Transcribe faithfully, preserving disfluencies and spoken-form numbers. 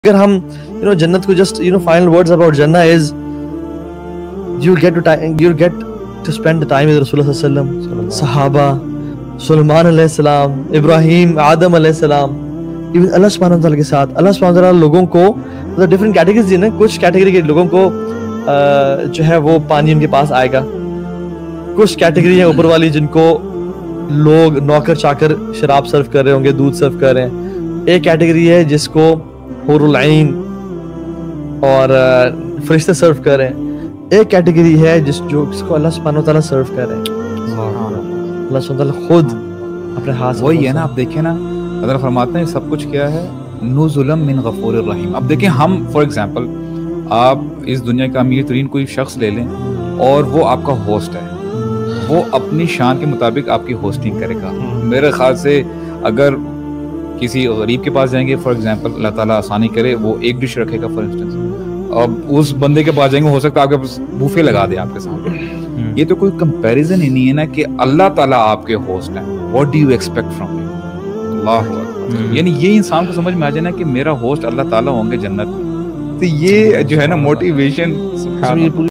اگر ہم you know جنت کو just you know final words about جنہ as you get to you get to spend time with رسول اللہ صلی اللہ علیہ وسلم، صحابہ، سلیمان علیہ السلام، ابراہیم، آدم علیہ السلام، ایون اللہ سبحانہ وتعالیٰ کے ساتھ. اللہ سبحانہ وتعالیٰ لوگوں کو مطلب ڈفرینٹ کیٹیگریز دی نا، کچھ کیٹیگری کے لوگوں کو جو ہے وہ پانی ان کے پاس آئے گا، کچھ کیٹیگری ہیں اوپر والی جن کو لوگ نوکر چاکر شراب سرو کر رہے ہوں گے، دودھ سرو کر رہے ہیں. ایک کیٹیگری ہے جس کو حور العین اور فرشتے سرو کر رہے ہیں. ایک کیٹیگری ہے جس جو اس کو اللہ سبحانہ و تعالیٰ سرو کر رہے ہیں. اللہ سبحانہ و تعالیٰ خود اپنے ہاتھ سے وہی ہے نا. آپ دیکھیں نا، اللہ فرماتے ہیں سب کچھ کیا ہے، نزلا من غفور الرحیم. اب دیکھیں ہم فار ایگزامپل آپ اس دنیا کا امیر ترین کوئی شخص لے لیں اور وہ آپ کا ہوسٹ ہے، وہ اپنی شان کے مطابق آپ کی ہوسٹنگ کرے گا. میرے خیال سے اگر کسی غریب کے پاس جائیں گے فار ایگزامپل، اللہ تعالیٰ آسانی کرے، وہ ایک ڈش رکھے گا فار انسٹنس، اب اس بندے کے پاس جائیں گے ہو سکتا ہے آپ کے بوفے لگا دے آپ کے سامنے. یہ تو کوئی کمپیریزن ہی نہیں ہے نا کہ اللہ تعالیٰ آپ کے ہوسٹ ہیں. What do you expect from ہم؟ اللہ اکبر. یعنی یہ انسان کو سمجھ میں آ جائے نا کہ میرا ہوسٹ اللہ تعالیٰ ہوں گے جنت میں، تو یہ جو ہے نا موٹیویشن